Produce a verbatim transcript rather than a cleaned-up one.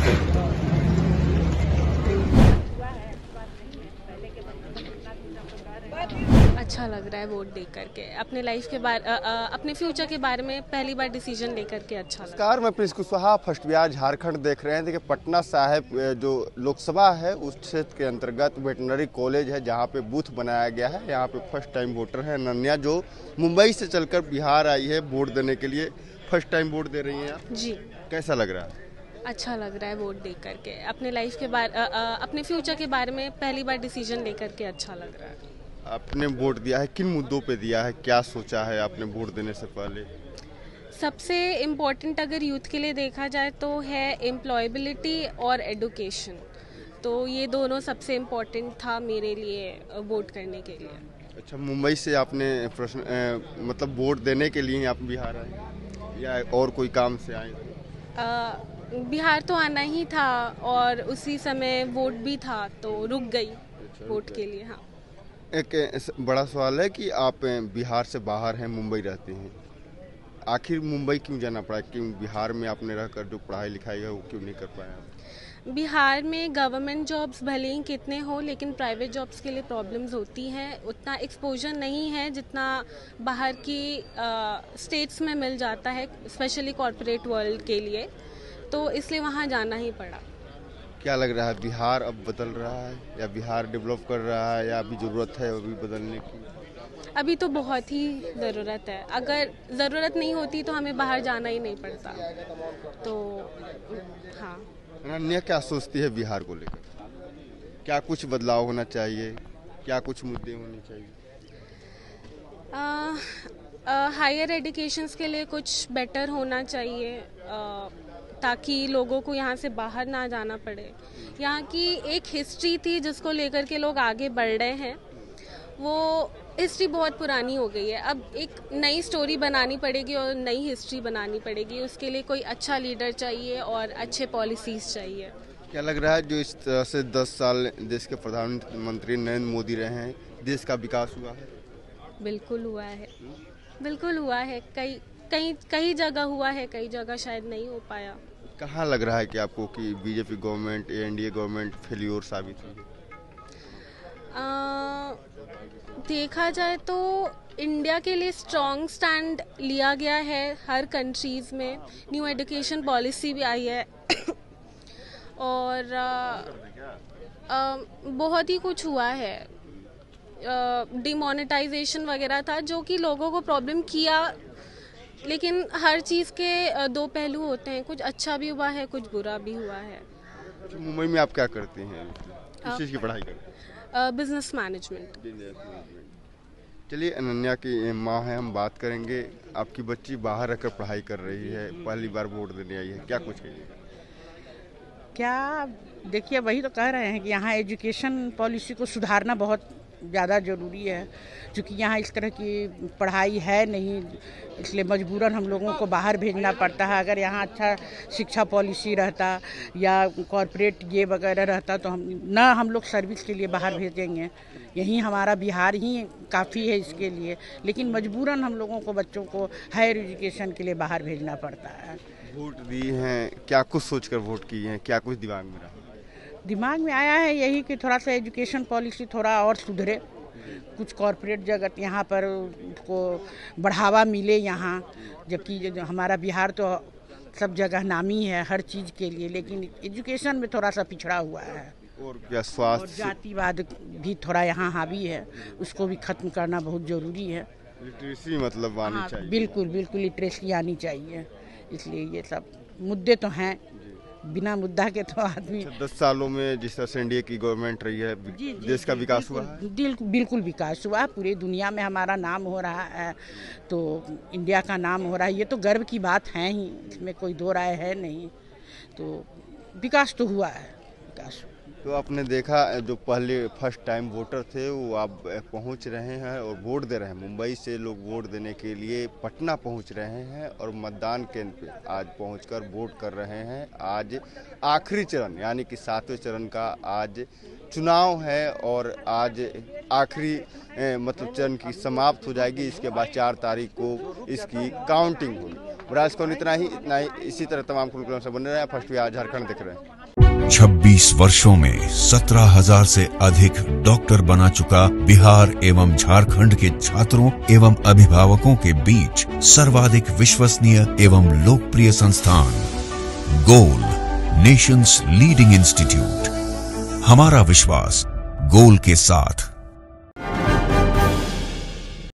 अच्छा लग रहा है वोट दे करके। अपने लाइफ के बारे अपने फ्यूचर के बारे में पहली बार डिसीजन लेकर के अच्छा लगा। नमस्कार, मैं प्रिंस कुशवाहा फर्स्ट बिहार झारखंड देख रहे हैं। देखिए, पटना साहिब जो लोकसभा है उस क्षेत्र के अंतर्गत वेटनरी कॉलेज है जहां पे बूथ बनाया गया है। यहां पे फर्स्ट टाइम वोटर है अनन्या, जो मुंबई से चलकर बिहार आई है वोट देने के लिए। फर्स्ट टाइम वोट दे रही हैं आप जी। कैसा लग रहा है? अच्छा लग रहा है वोट दे करके। अपने लाइफ के बारे अपने फ्यूचर के बारे में पहली बार डिसीजन लेकर के अच्छा लग रहा है। आपने वोट दिया है, किन मुद्दों पे दिया है, क्या सोचा है आपने वोट देने से पहले? सबसे इम्पोर्टेंट अगर यूथ के लिए देखा जाए तो है एम्प्लॉयबिलिटी और एडुकेशन। तो ये दोनों सबसे इम्पोर्टेंट था मेरे लिए वोट करने के लिए। अच्छा, मुंबई से आपने प्रश्न ए, मतलब वोट देने के लिए आप बिहार आए या और कोई काम से आए? बिहार तो आना ही था और उसी समय वोट भी था तो रुक गई वोट के लिए। हाँ, एक बड़ा सवाल है कि आप बिहार से बाहर हैं, मुंबई रहते हैं, आखिर मुंबई क्यों जाना पड़ा? क्यों बिहार में आपने रहकर जो पढ़ाई लिखाई है वो क्यों नहीं कर पाए? बिहार में गवर्नमेंट जॉब्स भले ही कितने हो लेकिन प्राइवेट जॉब्स के लिए प्रॉब्लम्स होती हैं। उतना एक्सपोजर नहीं है जितना बाहर की स्टेट्स में मिल जाता है, स्पेशली कॉरपोरेट वर्ल्ड के लिए, तो इसलिए वहाँ जाना ही पड़ा। क्या लग रहा है, बिहार अब बदल रहा है या बिहार डेवलप कर रहा है या अभी ज़रूरत है अभी बदलने की? अभी तो बहुत ही ज़रूरत है। अगर ज़रूरत नहीं होती तो हमें बाहर जाना ही नहीं पड़ता। तो हाँ। अनन्या क्या सोचती है बिहार को लेकर? क्या कुछ बदलाव होना चाहिए, क्या कुछ मुद्दे होने चाहिए? हायर एजुकेशंस के लिए कुछ बेटर होना चाहिए, आ, ताकि लोगों को यहाँ से बाहर ना जाना पड़े। यहाँ की एक हिस्ट्री थी जिसको लेकर के लोग आगे बढ़ रहे हैं, वो हिस्ट्री बहुत पुरानी हो गई है। अब एक नई स्टोरी बनानी पड़ेगी और नई हिस्ट्री बनानी पड़ेगी। उसके लिए कोई अच्छा लीडर चाहिए और अच्छे पॉलिसीज चाहिए। क्या लग रहा है जो इस तरह से दस साल देश के प्रधानमंत्री नरेंद्र मोदी रहे हैं, देश का विकास हुआ है? बिल्कुल हुआ है, बिल्कुल हुआ है। कई कई कई जगह हुआ है, कई जगह शायद नहीं हो पाया। कहाँ लग रहा है कि आपको कि बीजेपी गवर्नमेंट या एनडीए गवर्नमेंट फेल्योर साबित हुई? देखा जाए तो इंडिया के लिए स्ट्रॉन्ग स्टैंड लिया गया है हर कंट्रीज़ में। न्यू एजुकेशन पॉलिसी भी आई है और आ, आ, बहुत ही कुछ हुआ है। डिमोनेटाइजेशन वगैरह था जो कि लोगों को प्रॉब्लम किया, लेकिन हर चीज़ के दो पहलू होते हैं। कुछ अच्छा भी हुआ है, कुछ बुरा भी हुआ है। मुंबई में आप क्या करते हैं, किस चीज़ की पढ़ाई करते हैं? Business management. चलिए, अनन्या की माँ है, हम बात करेंगे। आपकी बच्ची बाहर रहकर पढ़ाई कर रही है, पहली बार वोट देने आई है, क्या कुछ कहिए? क्या देखिए, वही तो कह रहे हैं कि यहाँ एजुकेशन पॉलिसी को सुधारना बहुत ज़्यादा ज़रूरी है, क्योंकि यहाँ इस तरह की पढ़ाई है नहीं, इसलिए मजबूरन हम लोगों को बाहर भेजना पड़ता है। अगर यहाँ अच्छा शिक्षा पॉलिसी रहता या कॉरपोरेट ये वगैरह रहता तो हम ना हम लोग सर्विस के लिए बाहर भेजेंगे। यहीं हमारा बिहार ही काफ़ी है इसके लिए, लेकिन मजबूरन हम लोगों को बच्चों को हायर एजुकेशन के लिए बाहर भेजना पड़ता है। वोट दी हैं, क्या कुछ सोचकर वोट की हैं, क्या कुछ दिमाग में रहा? दिमाग में आया है यही कि थोड़ा सा एजुकेशन पॉलिसी थोड़ा और सुधरे, कुछ कॉरपोरेट जगत यहाँ पर को बढ़ावा मिले यहाँ, जबकि जो हमारा बिहार तो सब जगह नामी है हर चीज़ के लिए, लेकिन एजुकेशन में थोड़ा सा पिछड़ा हुआ है। और क्या स्वास्थ्य, और जातिवाद भी थोड़ा यहाँ हावी है, उसको भी खत्म करना बहुत ज़रूरी है। लिटरेसी मतलब आनी हाँ, चाहिए। बिल्कुल बिल्कुल लिटरेसी आनी चाहिए। इसलिए ये सब मुद्दे तो हैं, बिना मुद्दा के तो आदमी। दस सालों में जिस तरह से एनडीए की गवर्नमेंट रही है, जी, जी, देश का जी, विकास बिल्कुल, हुआ है? दिल बिल्कुल विकास हुआ, पूरी दुनिया में हमारा नाम हो रहा है, तो इंडिया का नाम हो रहा है, ये तो गर्व की बात है ही, इसमें कोई दो राय है नहीं। तो विकास तो हुआ है, विकास। तो आपने देखा जो पहले फर्स्ट टाइम वोटर थे वो आप पहुंच रहे हैं और वोट दे रहे हैं। मुंबई से लोग वोट देने के लिए पटना पहुंच रहे हैं और मतदान केंद्र पे आज पहुंचकर वोट कर रहे हैं। आज आखिरी चरण यानी कि सातवें चरण का आज चुनाव है और आज आखिरी मतलब चरण की समाप्त हो जाएगी। इसके बाद चार तारीख को इसकी काउंटिंग होगी। ब्रास को इतना ही इतना ही इसी तरह तमाम कुरुकुलम से बने रहे। फर्स्ट बिहार झारखंड दिख रहे हैं। छब्बीस वर्षों में सत्रह हजार से अधिक डॉक्टर बना चुका बिहार एवं झारखंड के छात्रों एवं अभिभावकों के बीच सर्वाधिक विश्वसनीय एवं लोकप्रिय संस्थान गोल, नेशंस लीडिंग इंस्टीट्यूट। हमारा विश्वास गोल के साथ।